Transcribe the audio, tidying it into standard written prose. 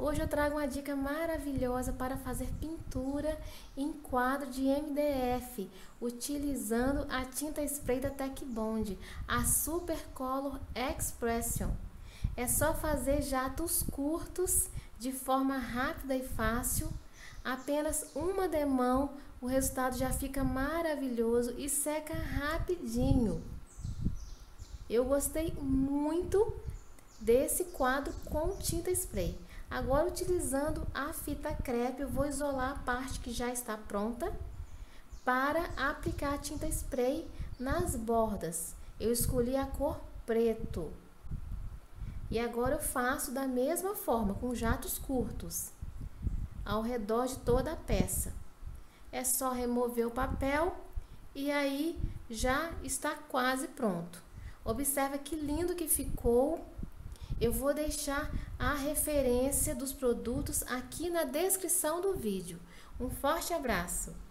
Hoje eu trago uma dica maravilhosa para fazer pintura em quadro de MDF, utilizando a tinta spray da Tech Bond, a Super Color Expression. É só fazer jatos curtos, de forma rápida e fácil, apenas uma demão, o resultado já fica maravilhoso e seca rapidinho. Eu gostei muito desse quadro com tinta spray. Agora, utilizando a fita crepe, eu vou isolar a parte que já está pronta para aplicar a tinta spray nas bordas. Eu escolhi a cor preto. E agora eu faço da mesma forma, com jatos curtos, ao redor de toda a peça. É só remover o papel e aí já está quase pronto. Observa que lindo que ficou. Eu vou deixar a referência dos produtos aqui na descrição do vídeo. Um forte abraço!